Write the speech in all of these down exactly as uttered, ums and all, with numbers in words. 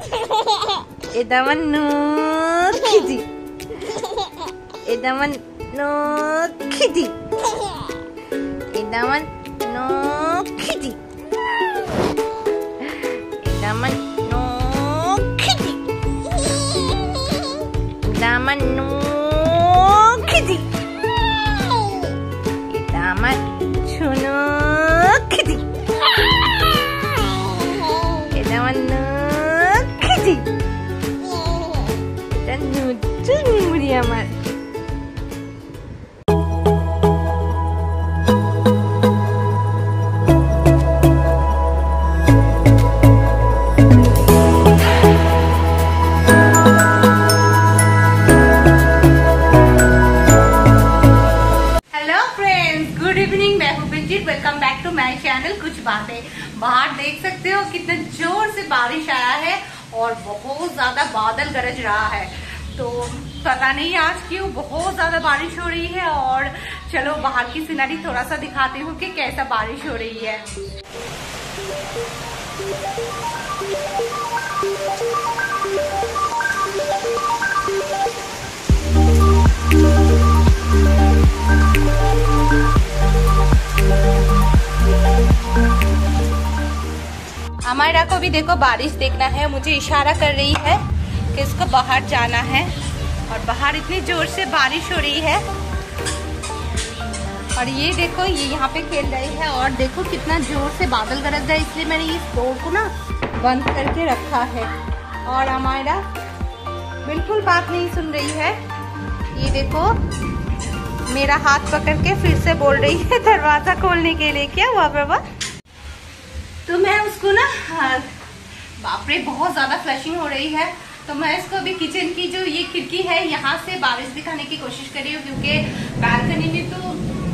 Idamanu kitty. Idamanu kitty. Idamanu kitty. Idamanu kitty. Idamanu kitty. Idamanu kitty. Idamanu kitty. Dan lucu nih dia mas. Welcome back to my channel कुछ बातें। बाहर देख सकते हो कितना जोर से बारिश आया है और बहुत ज्यादा बादल गरज रहा है। तो पता नहीं आज क्यों बहुत ज्यादा बारिश हो रही है। और चलो बाहर की सीनरी थोड़ा सा दिखाती हूँ कि कैसा बारिश हो रही है। अमायरा को भी देखो बारिश देखना है, मुझे इशारा कर रही है कि इसको बाहर जाना है। और बाहर इतनी जोर से बारिश हो रही है और ये देखो ये यहाँ पे खेल रही है। और देखो कितना जोर से बादल गरज रहा है, इसलिए मैंने इस डोर को ना बंद करके रखा है। और अमायरा बिल्कुल बात नहीं सुन रही है। ये देखो मेरा हाथ पकड़ के फिर से बोल रही है दरवाजा खोलने के लिए। क्या हुआ बाबा? तो मैं उसको ना, बाप रे बहुत ज्यादा फ्लशिंग हो रही है, तो मैं इसको अभी किचन की जो ये खिड़की है यहाँ से बारिश दिखाने की कोशिश कर रही हूँ, क्योंकि बालकनी में तो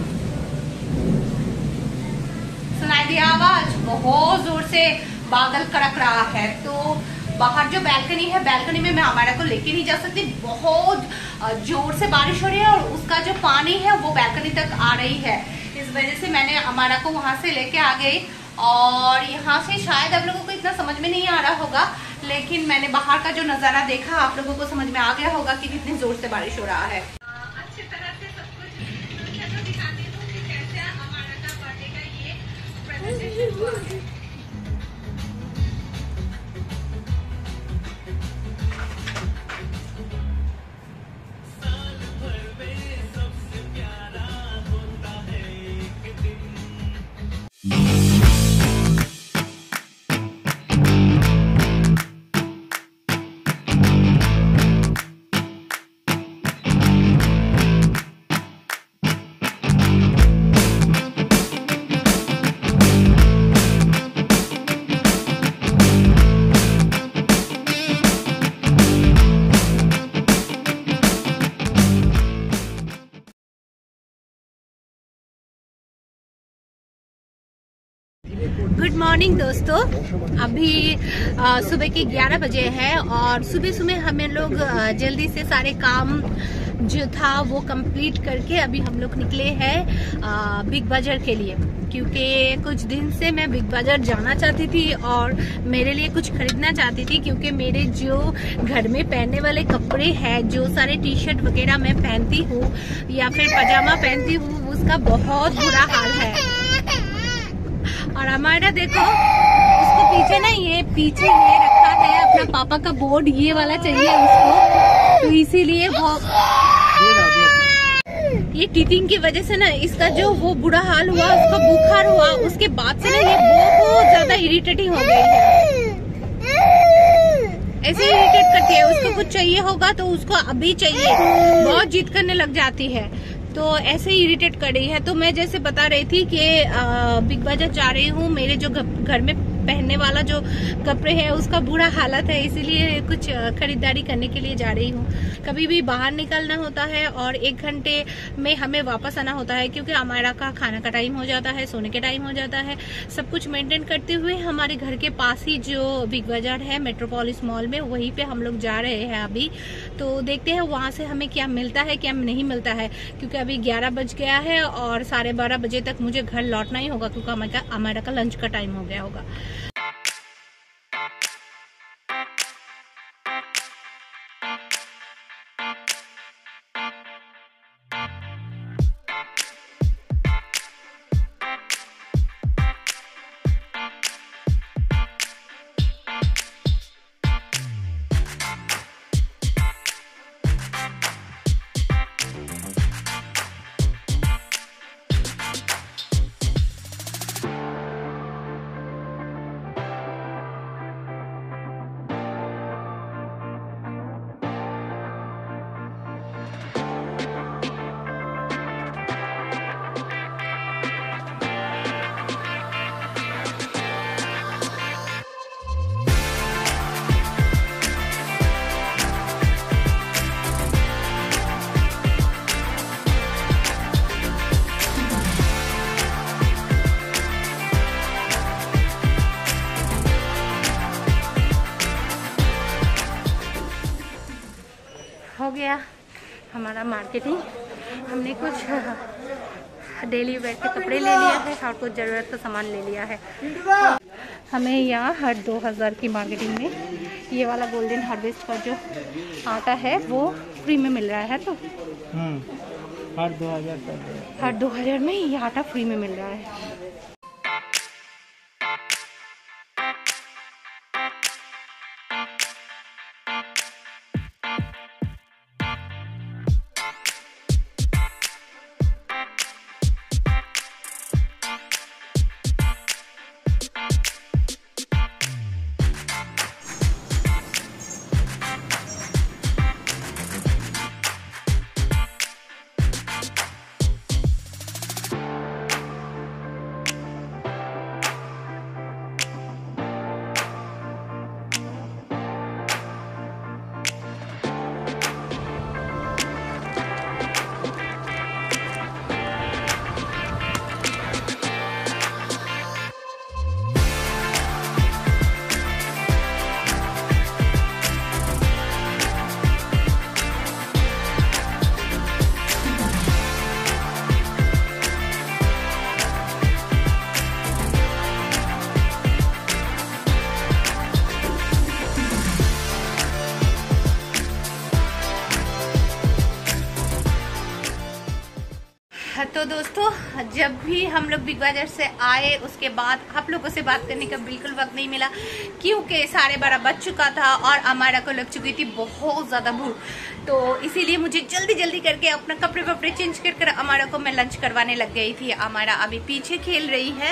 सुनाई दिया आवाज, बहुत जोर से बादल कड़क रहा है। तो बाहर जो बालकनी है, बालकनी में मैं हमारा को लेके नहीं जा सकती, बहुत जोर से बारिश हो रही है और उसका जो पानी है वो बालकनी तक आ रही है। इस वजह से मैंने हमारा को वहां से लेके आ गई। और यहाँ से शायद आप लोगों को इतना समझ में नहीं आ रहा होगा, लेकिन मैंने बाहर का जो नजारा देखा आप लोगों को समझ में आ गया होगा कि कितनी जोर से बारिश हो रहा है। अच्छी तरह से सब कुछ चलो दिखाती हूँ कि कैसे हमारा का बर्थडे का ये प्रेजेंटेशन हुआ है। गुड मॉर्निंग दोस्तों, अभी आ, सुबह के ग्यारह बजे है और सुबह सुबह हमें लोग आ, जल्दी से सारे काम जो था वो कंप्लीट करके अभी हम लोग निकले हैं बिग बाजार के लिए, क्योंकि कुछ दिन से मैं बिग बाजार जाना चाहती थी और मेरे लिए कुछ खरीदना चाहती थी, क्योंकि मेरे जो घर में पहनने वाले कपड़े हैं, जो सारे टी शर्ट वगैरह मैं पहनती हूँ या फिर पजामा पहनती हूँ, उसका बहुत बुरा हाल है। और हमारा देखो उसको पीछे ना, ये पीछे ये रखा है अपना पापा का बोर्ड, ये वाला चाहिए उसको, तो इसीलिए वो ये टीथिंग की वजह से ना इसका जो वो बुरा हाल हुआ, उसका बुखार हुआ, उसके बाद से ना ये बहुत ज्यादा इरिटेटिंग हो गई है। ऐसे इरिटेट करती है, उसको कुछ चाहिए होगा तो उसको अभी चाहिए, बहुत जिद करने लग जाती है, तो ऐसे ही इरिटेट कर रही है। तो मैं जैसे बता रही थी कि बिग बाजार जा रही हूँ, मेरे जो घर में पहनने वाला जो कपड़े हैं उसका बुरा हालत है, इसीलिए कुछ खरीदारी करने के लिए जा रही हूँ। कभी भी बाहर निकलना होता है और एक घंटे में हमें वापस आना होता है, क्योंकि हमारा का खाना का टाइम हो जाता है, सोने के टाइम हो जाता है। सब कुछ मेंटेन करते हुए हमारे घर के पास ही जो बिग बाजार है मेट्रोपोलिस मॉल में, वहीं पे हम लोग जा रहे हैं अभी। तो देखते हैं वहां से हमें क्या मिलता है क्या नहीं मिलता है, क्योंकि अभी ग्यारह बज गया है और साढ़े बारह बजे तक मुझे घर लौटना ही होगा, क्योंकि हमारा हमारा का लंच का टाइम हो गया होगा। हो गया हमारा मार्केटिंग। हमने कुछ डेली वेयर के कपड़े ले लिया है और कुछ ज़रूरत का सामान ले लिया है। हमें यहाँ हर दो हज़ार की मार्केटिंग में ये वाला गोल्डन हार्वेस्ट का जो आटा है वो फ्री में मिल रहा है। तो हर दो हज़ार हर दो हज़ार में ये आटा फ्री में मिल रहा है। तो दोस्तों, जब भी हम लोग बिग बाजार से आए उसके बाद आप लोगों से बात करने का बिल्कुल वक्त नहीं मिला, क्योंकि साढ़े बारह बज चुका था और अमारा को लग चुकी थी बहुत ज़्यादा भूख। तो इसीलिए मुझे जल्दी जल्दी करके अपना कपड़े वपड़े चेंज कर कर अमारा को मैं लंच करवाने लग गई थी। अमारा अभी पीछे खेल रही है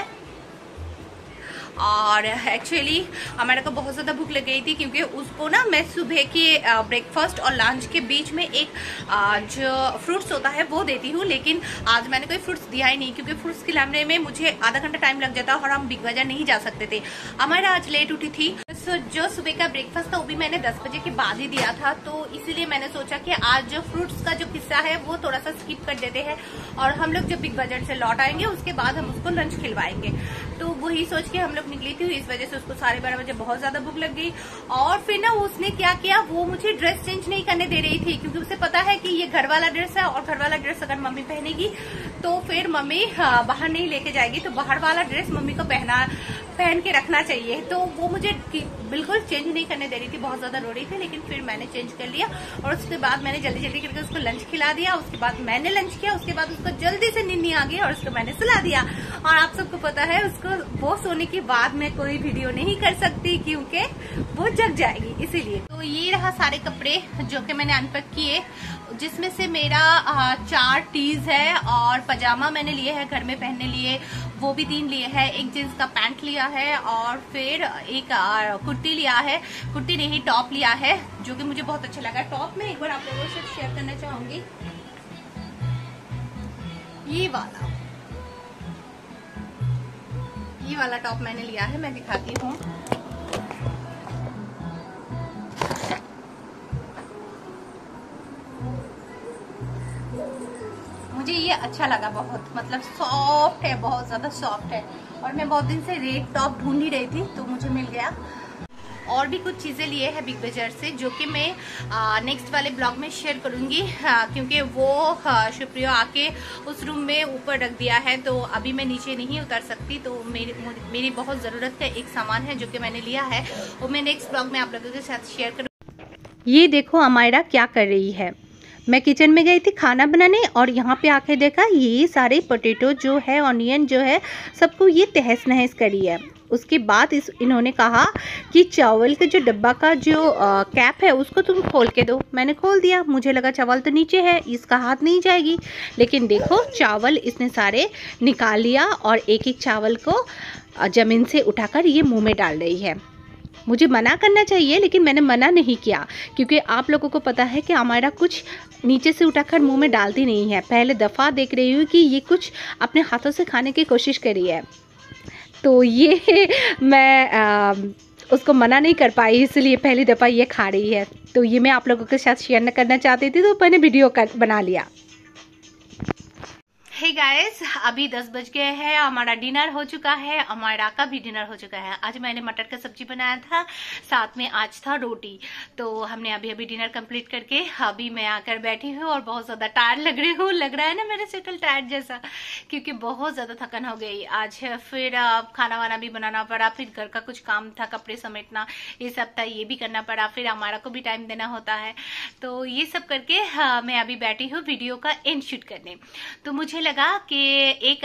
और एक्चुअली हमारे को बहुत ज़्यादा भूख लग गई थी, क्योंकि उसको ना मैं सुबह के ब्रेकफास्ट और लंच के बीच में एक जो फ्रूट्स होता है वो देती हूँ, लेकिन आज मैंने कोई फ्रूट्स दिया ही नहीं, क्योंकि फ्रूट्स खिलाने में मुझे आधा घंटा टाइम लग जाता और हम बिग बाजार नहीं जा सकते थे। हमारा आज लेट उठी थी, तो जो सुबह का ब्रेकफास्ट था वो भी मैंने दस बजे के बाद ही दिया था। तो इसीलिए मैंने सोचा कि आज जो फ्रूट्स का जो किस्सा है वो थोड़ा सा स्किप कर देते हैं और हम लोग जब बिग बाजार से लौट आएंगे उसके बाद हम उसको लंच खिलवाएंगे। तो वही सोच के हम लोग निकली थी। इस वजह से उसको साढ़े बारह बजे बहुत ज्यादा भूख लग गई और फिर ना उसने क्या किया, वो मुझे ड्रेस चेंज नहीं करने दे रही थी, क्योंकि उसे पता है कि ये घर वाला ड्रेस है और घर वाला ड्रेस अगर मम्मी पहनेगी तो फिर मम्मी बाहर नहीं लेके जाएगी, तो बाहर वाला ड्रेस मम्मी को पहना पहन के रखना चाहिए। तो वो मुझे बिल्कुल चेंज नहीं करने दे रही थी, बहुत ज्यादा रो रही थी, लेकिन फिर मैंने चेंज कर लिया और उसके बाद मैंने जल्दी जल्दी करके उसको लंच खिला दिया। उसके बाद मैंने लंच किया, उसके बाद उसको जल्दी से नींद आ गई और उसको मैंने सुला दिया। और आप सबको पता है उसको वो सोने के बाद मैं कोई वीडियो नहीं कर सकती क्योंकि वो जग जाएगी, इसीलिए। तो ये रहा सारे कपड़े जो कि मैंने अनपैक किए, जिसमें से मेरा चार टीज है और पजामा मैंने लिए है घर में पहनने लिए, वो भी तीन लिए है, एक जींस का पैंट लिया है और फिर एक कुर्ती लिया है, कुर्ती नहीं टॉप लिया है, जो कि मुझे बहुत अच्छा लगा। टॉप में एक बार आप लोगों से शेयर करना चाहूंगी, ये वाला ये वाला टॉप मैंने लिया है, मैं दिखाती हूँ। मुझे ये अच्छा लगा बहुत, मतलब सॉफ्ट है, बहुत ज्यादा सॉफ्ट है और मैं बहुत दिन से रेड टॉप ढूंढ ही रही थी तो मुझे मिल गया। और भी कुछ चीज़ें लिए हैं बिग बाजार से जो कि मैं नेक्स्ट वाले ब्लॉग में शेयर करूंगी, क्योंकि वो शुक्रिया आके उस रूम में ऊपर रख दिया है, तो अभी मैं नीचे नहीं उतर सकती। तो मेरी मेरी बहुत ज़रूरत का एक सामान है जो कि मैंने लिया है, वो मैं नेक्स्ट ब्लॉग में आप लोगों के साथ शेयर करूँगी। ये देखो अमायरा क्या कर रही है। मैं किचन में गई थी खाना बनाने और यहाँ पे आके देखा ये सारे पोटैटो जो है, ऑनियन जो है, सबको ये तहस नहस करी है। उसके बाद इस इन्होंने कहा कि चावल के जो डब्बा का जो आ, कैप है उसको तुम खोल के दो। मैंने खोल दिया, मुझे लगा चावल तो नीचे है, इसका हाथ नहीं जाएगी, लेकिन देखो चावल इसने सारे निकाल लिया और एक एक चावल को ज़मीन से उठाकर ये मुँह में डाल रही है। मुझे मना करना चाहिए लेकिन मैंने मना नहीं किया, क्योंकि आप लोगों को पता है कि हमारा कुछ नीचे से उठाकर मुंह में डालती नहीं है। पहले दफ़ा देख रही हूँ कि ये कुछ अपने हाथों से खाने की कोशिश करी है, तो ये मैं आ, उसको मना नहीं कर पाई, इसलिए पहली दफ़ा ये खा रही है। तो ये मैं आप लोगों के साथ शेयर न करना चाहती थी, तो मैंने वीडियो कर बना लिया। हे गाइस, अभी दस बज गए हैं, हमारा डिनर हो चुका है, हमारा का भी डिनर हो चुका है। आज मैंने मटर का सब्जी बनाया था, साथ में आज था रोटी। तो हमने अभी अभी डिनर कंप्लीट करके अभी मैं आकर बैठी हूँ और बहुत ज्यादा टायर्ड लग रही हूँ। लग रहा है ना मेरे सेटल टायर्ड जैसा, क्योंकि बहुत ज्यादा थकन हो गई आज। फिर खाना वाना भी बनाना पड़ा, फिर घर का कुछ काम था, कपड़े समेटना ये सब था, ये भी करना पड़ा, फिर हमारा को भी टाइम देना होता है। तो ये सब करके हाँ, मैं अभी बैठी हूँ वीडियो का एंड शूट करने। तो मुझे लगा कि एक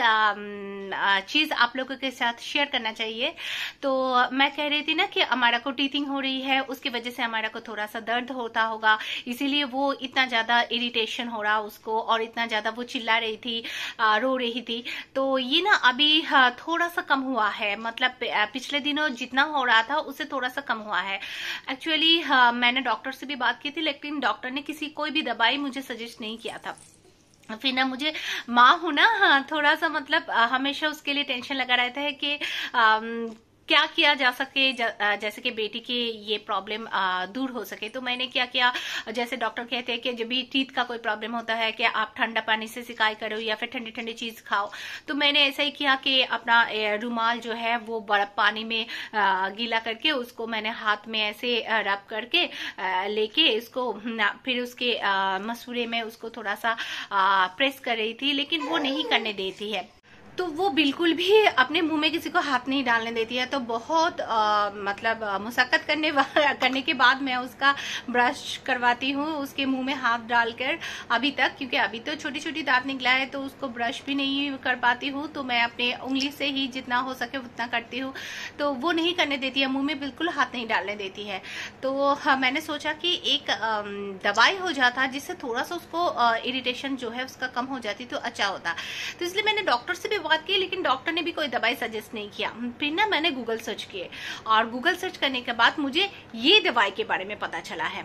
चीज आप लोगों के साथ शेयर करना चाहिए। तो मैं कह रही थी ना कि हमारा को टीथिंग हो रही है, उसकी वजह से हमारा को थोड़ा सा दर्द होता होगा, इसीलिए वो इतना ज्यादा इरिटेशन हो रहा उसको और इतना ज्यादा वो चिल्ला रही थी, रो रही थी। तो ये ना अभी थोड़ा सा कम हुआ है, मतलब पिछले दिनों जितना हो रहा था उससे थोड़ा सा कम हुआ है। एक्चुअली मैंने डॉक्टर से भी बात की थी, लेकिन डॉक्टर ने किसी कोई भी दवाई मुझे सजेस्ट नहीं किया था। फिर ना मुझे माँ हूं ना, हाँ, थोड़ा सा मतलब हमेशा उसके लिए टेंशन लगा रहता है कि आ, क्या किया जा सके, जैसे कि बेटी की ये प्रॉब्लम दूर हो सके। तो मैंने क्या किया, जैसे डॉक्टर कहते हैं कि जब भी टीथ का कोई प्रॉब्लम होता है कि आप ठंडा पानी से सिकाई करो या फिर ठंडी ठंडी चीज खाओ। तो मैंने ऐसा ही किया कि अपना रुमाल जो है वो बर्फ पानी में गीला करके उसको मैंने हाथ में ऐसे रब करके लेके इसको फिर उसके मसूरे में उसको थोड़ा सा प्रेस कर रही थी, लेकिन वो नहीं करने देती है। तो वो बिल्कुल भी अपने मुंह में किसी को हाथ नहीं डालने देती है। तो बहुत आ, मतलब मुशक्कत करने करने के बाद मैं उसका ब्रश करवाती हूँ, उसके मुंह में हाथ डालकर अभी तक, क्योंकि अभी तो छोटी छोटी दांत निकला है तो उसको ब्रश भी नहीं कर पाती हूँ। तो मैं अपने उंगली से ही जितना हो सके उतना करती हूँ। तो वो नहीं करने देती है, मुंह में बिल्कुल हाथ नहीं डालने देती है। तो हाँ, मैंने सोचा कि एक दवाई हो जाता जिससे थोड़ा सा उसको इरिटेशन जो है उसका कम हो जाती तो अच्छा होता। तो इसलिए मैंने डॉक्टर से भी बात की, लेकिन डॉक्टर ने भी कोई दवाई सजेस्ट नहीं किया। फिर ना मैंने गूगल सर्च किए और गूगल सर्च करने के बाद मुझे ये दवाई के बारे में पता चला है।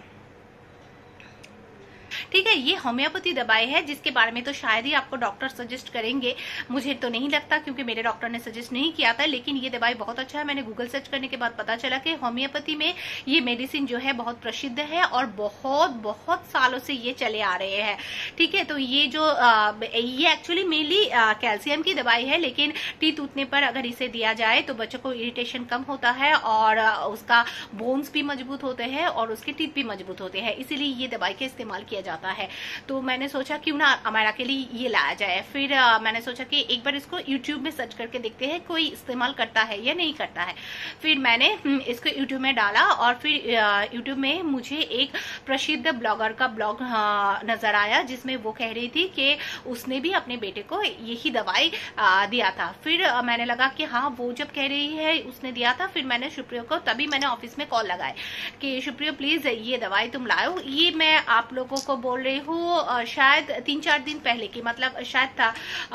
ठीक है, ये होम्योपैथी दवाई है जिसके बारे में तो शायद ही आपको डॉक्टर सजेस्ट करेंगे, मुझे तो नहीं लगता, क्योंकि मेरे डॉक्टर ने सजेस्ट नहीं किया था। लेकिन ये दवाई बहुत अच्छा है। मैंने गूगल सर्च करने के बाद पता चला कि होम्योपैथी में ये मेडिसिन जो है बहुत प्रसिद्ध है और बहुत बहुत सालों से ये चले आ रहे हैं। ठीक है, तो ये जो आ, ये एक्चुअली मेनली कैल्शियम की दवाई है, लेकिन टीथ टूटने पर अगर इसे दिया जाए तो बच्चों को इरिटेशन कम होता है और उसका बोन्स भी मजबूत होते हैं और उसके टीथ भी मजबूत होते हैं, इसीलिए ये दवाई का इस्तेमाल किया जाता है। तो मैंने सोचा क्यों ना हमारा के लिए ये लाया जाए। फिर आ, मैंने सोचा कि एक बार इसको यूट्यूब में सर्च करके देखते हैं कोई इस्तेमाल करता है या नहीं करता है। फिर मैंने इसको यूट्यूब में डाला और फिर यूट्यूब में मुझे एक प्रसिद्ध ब्लॉगर का ब्लॉग नजर आया, जिसमें वो कह रही थी कि उसने भी अपने बेटे को यही दवाई दिया था। फिर आ, मैंने लगा कि हाँ, वो जब कह रही है उसने दिया था, फिर मैंने सुप्रिया को, तभी मैंने ऑफिस में कॉल लगाए कि सुप्रिया प्लीज ये दवाई तुम लाओ। ये मैं आप लोगों को बोल रही हूँ शायद तीन चार दिन पहले की, मतलब शायद था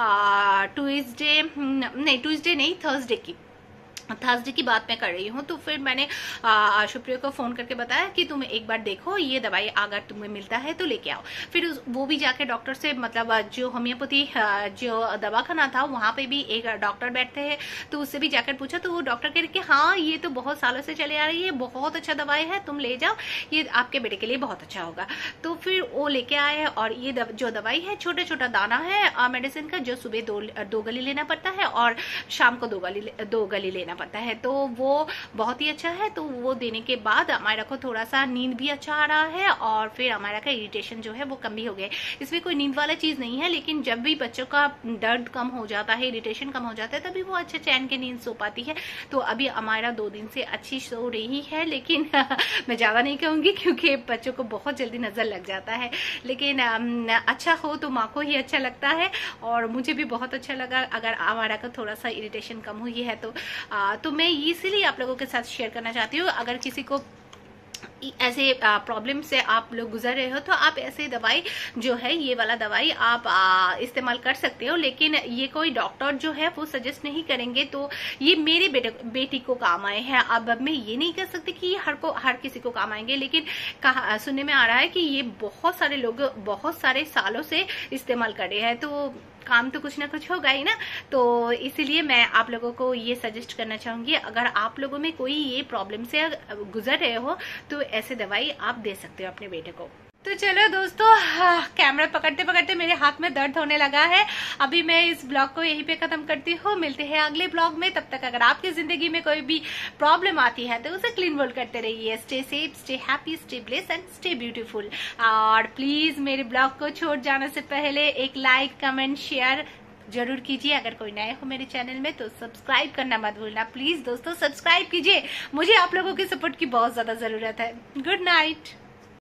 ट्यूसडे, नहीं ट्यूसडे नहीं थर्सडे की थर्सडे की बात मैं कर रही हूँ। तो फिर मैंने सुप्रिया को फोन करके बताया कि तुम एक बार देखो ये दवाई अगर तुम्हें मिलता है तो लेके आओ। फिर उस, वो भी जाके डॉक्टर से, मतलब जो होम्योपैथी जो दवाखाना था वहां पे भी एक डॉक्टर बैठते हैं, तो उससे भी जाकर पूछा। तो वो डॉक्टर कह रहे कि हाँ, ये तो बहुत सालों से चले आ रही है, बहुत अच्छा दवाई है, तुम ले जाओ, ये आपके बेटे के लिए बहुत अच्छा होगा। तो फिर वो लेके आए और ये दव, जो दवाई है छोटा छोटा दाना है मेडिसिन का, जो सुबह दो दो गली लेना पड़ता है और शाम को दो गली दो गली लेना पड़ता है। तो वो बहुत ही अच्छा है। तो वो देने के बाद हमारा को थोड़ा सा नींद भी अच्छा आ रहा है और फिर हमारा का इरिटेशन जो है वो कम भी हो गया। इसमें कोई नींद वाला चीज नहीं है, लेकिन जब भी बच्चों का दर्द कम हो जाता है, इरिटेशन कम हो जाता है, तभी वो अच्छे चैन की नींद सो पाती है। तो अभी हमारा दो दिन से अच्छी सो रही है, लेकिन मैं ज्यादा नहीं कहूंगी क्योंकि बच्चों को बहुत जल्दी नजर लग जाता है। लेकिन अच्छा हो तो माँ को ही अच्छा लगता है और मुझे भी बहुत अच्छा लगा अगर हमारा का थोड़ा सा इरिटेशन कम हुई है। तो आ, तो मैं इसीलिए आप लोगों के साथ शेयर करना चाहती हूँ। अगर किसी को ऐसे प्रॉब्लम से आप लोग गुजर रहे हो तो आप ऐसे दवाई जो है, ये वाला दवाई आप इस्तेमाल कर सकते हो, लेकिन ये कोई डॉक्टर जो है वो सजेस्ट नहीं करेंगे। तो ये मेरे बेटे बेटी को काम आए हैं। अब अब मैं ये नहीं कह सकती कि ये हर को हर किसी को काम आएंगे, लेकिन कहा सुनने में आ रहा है कि ये बहुत सारे लोग बहुत सारे सालों से इस्तेमाल कर रहे हैं, तो काम तो कुछ ना कुछ होगा ही ना। तो इसीलिए मैं आप लोगों को ये सजेस्ट करना चाहूंगी, अगर आप लोगों में कोई ये प्रॉब्लम से गुजर रहे हो तो ऐसे दवाई आप दे सकते हो अपने बेटे को। तो चलो दोस्तों, कैमरा पकड़ते पकड़ते मेरे हाथ में दर्द होने लगा है। अभी मैं इस ब्लॉग को यहीं पे खत्म करती हूँ। मिलते हैं अगले ब्लॉग में। तब तक अगर आपकी जिंदगी में कोई भी प्रॉब्लम आती है तो उसे क्लीन बोल्ड करते रहिए। Stay safe, stay happy, stay bless and stay beautiful. और प्लीज मेरे ब्लॉग को छोड़ जाने से पहले एक लाइक, कमेंट, शेयर जरूर कीजिए। अगर कोई नए हो मेरे चैनल में तो सब्सक्राइब करना मत भूलना। प्लीज दोस्तों सब्सक्राइब कीजिए, मुझे आप लोगों की सपोर्ट की बहुत ज्यादा जरूरत है। Good night.